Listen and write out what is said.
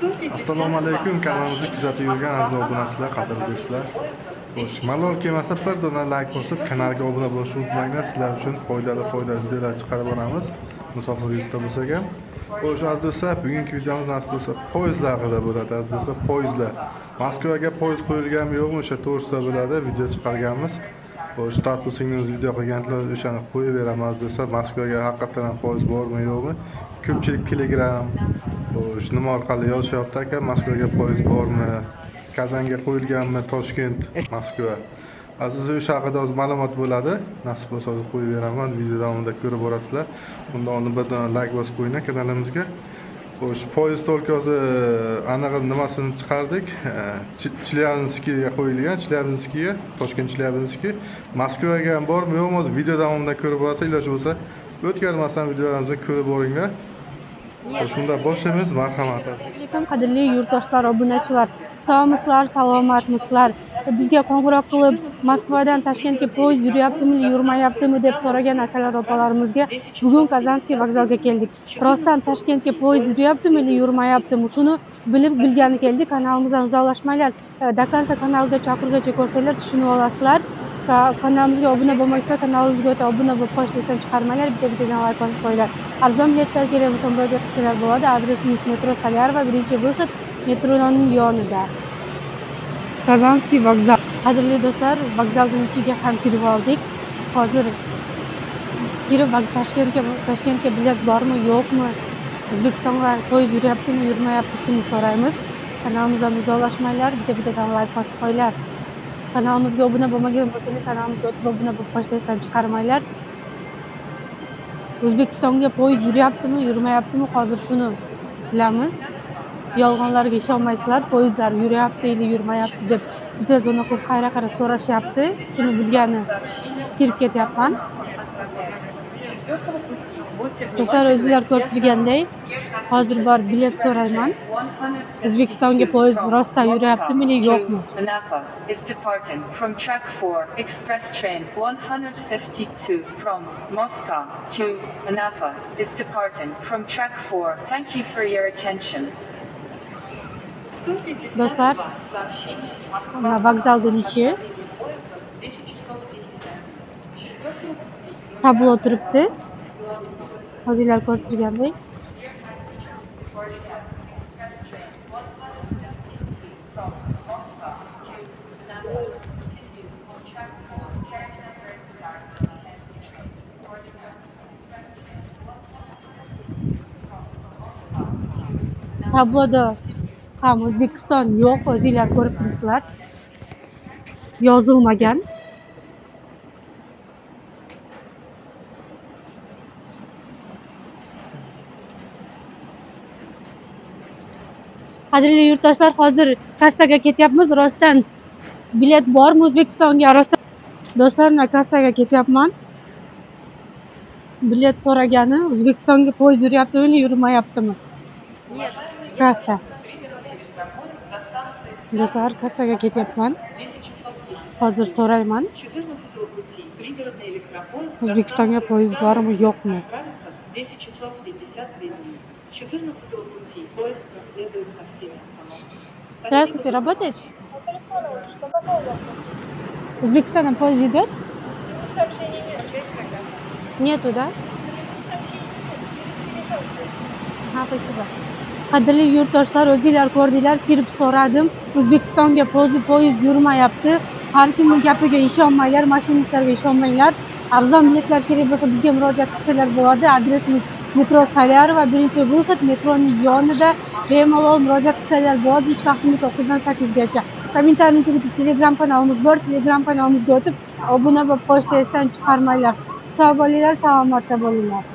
Assalomu alaykum, kanalimizni kuzatib yurgan aziz obunachilar, qadrli do'stlar. Xo'sh, malol kelmasa bir dona like bosib, kanalga obuna bo'lishni unutmanglar. Sizlar uchun foydali videolar chiqarib boramiz. Musofir yurtda bo'lsak ham. Xo'sh, aziz do'stlar, bugungi videomiz nasib bo'lsa poyezdlar haqida bo'ladi. Aziz do'stlar, poyezdlar. Moskvaga poyezd qo'yilganmi yo'qmi, o'sha to'g'risida bo'ladi, video chiqarganmiz. Xo'sh, start bo'lsangiz video qilganlar o'shani qo'yib beraman aziz do'stlar. Moskvaga haqiqatan ham poyezd bormi yo'qmi? Ko'pchilik Telegram nima orqali yozishyapti aka, Moskvaga poyezd bormi, Kazanga qo'yilganmi, Toshkent, Moskva. Aziz o'sha haqida ma'lumot bo'ladi. Nasib bo'lsa qo'yib beraman, video davomida ko'rib borasizlar. Unda uni bir dona like bosib qo'ying kanalimizga. Xo'sh, poyezd o'lkasi aniq nimasini chiqardik? Chelyabinskga qo'yilgan, Chelyabinskga, Toshkent Chelyabinski, Moskvaga ham bormi yo'qmi? Video davomida ko'rib borasizlar, iloji bo'lsa o'tkarmasdan videolarimizni ko'rib boringlar. Shunda boshlaymiz, marhamat. Assalomu qadrli yurtdoshlar, obunachilar. Sog'misizlar, salomatmisizlar? Bizga qo'ng'iroq qilib, Moskvadan Toshkentga poyezd yuryaptimi, yurmayaptimi deb so'ragan akalar opalarimizga bugun Kazanskiy vokzalga keldik. Rostdan Toshkentga poyezd yuryaptimi, yurmayaptimi? Shuni bilgani keldik. Kanalimizdan uzoqlashmanglar. Dakansa kanaliga chaqirgacha ko'rsanglar tushunib olasizlar. Kanalimizga obuna bo'lmaysizlar, kanalimizga o'tib obuna bo'lib qolishdan chiqarmanglar, bitta like bosib qo'yinglar. Arzon biletlar kerak bo'lsa murojaat qilsalar bo'ladi. Adresimiz metro Solyarova, birinchi выход, metroning yonida. Kazanskiy vokzal. Qadrli do'stlar, vokzalning ichiga ham kirib oldik. Hozir kirib Toshkentga bilet bormi, yo'qmi? O'zbekistonga poyezd yuryaptimi, yurmayapti, shuni so'raymiz. Kanalimizdan uzoqlashmanglar, bitta like bosib qo'yinglar. Kanalimizga obuna bo'lmagan bo'lsangiz, kanalimizga o'tib obuna bo'lib qolishdan chiqarmanglar. O'zbekistonga poyezd yuryaptimi, yurmayaptimi, hozir shuni bilamiz. Yolg'onlarga ishonmaysizlar, poyezdlar yuryapti, yurmayapti deb biza zona ko'p qayra so'rashyapti. Shuni bilgani kirib ketyapman. Do'stlar, o'zingizlar ko'rib turganday, hozir bor bilet so'rayman. O'zbekistonga poyezd rostdan yuryaptimi, yo'qmi? Is departing from track 4 express train 152 from Moscow to Anapa is departing from track 4. Thank you for your attention. Do'stlar, vokzalning ichi tablo turibdi. Hozirlar ko'rib turgandek. Tabloda ham O'zbekiston yo'q, o'zingizlar ko'rib turibsizlar. Yozilmagan. Qadrli yurtdoshlar, hozir kassaga ketyapmiz. Rostdan bilet bormi O'zbekistonga? Rostdan do'stlar, kassaga ketyapman. Bilet so'ragani, O'zbekistonga poyezd yuryaptimi, yurmayaptimi? Kassa. Do'stlar, kassaga ketyapman. Hozir so'rayman. O'zbekistonga poyezd bormi, yo'qmi? Здравствуйте, работает? Узбекистаном поезд идет? Нету, да? Спасибо. Qadrli yurtdoshlar, o'zingizlar ko'rdinglar, kirib so'radim. O'zbekistonga poyezd yurmayapti. Har kimning gapiga ishonmanglar, mashinistlarga ishonmanglar. Arzon biletlar kerak bo'lsa bizga murojaat qilsalar bo'ladi. Adresimiz metro Solyarova, birinchi выход, metroning yonida. Bemalol murojaat qilsalar bo'ladi. Ish vaqtimiz 9 dan 8 gacha. Kommentariyning tugida Telegram kanalimiz bor. Telegram kanalimizga o'tib obuna bo'lib qolishdan chiqarmanglar. Sog' bo'linglar, salomatda bo'linglar.